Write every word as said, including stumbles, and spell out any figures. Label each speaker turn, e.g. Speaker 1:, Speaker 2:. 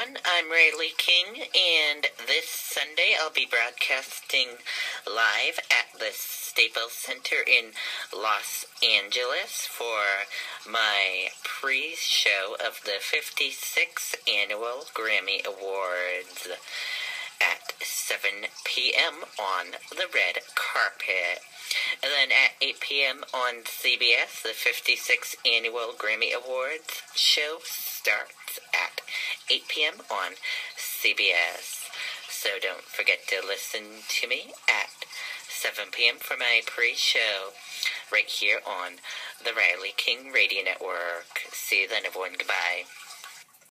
Speaker 1: everyone. I'm Riley King, and this Sunday I'll be broadcasting live at the Staples Center in Los Angeles for my pre-show of the fifty-sixth Annual Grammy Awards at seven p.m. on the red carpet. And then at eight p.m. on C B S, the fifty-sixth Annual Grammy Awards show starts at eight p.m. on C B S. So don't forget to listen to me at seven p.m. for my pre-show right here on the Riley King Radio Network. See you then, everyone. Goodbye.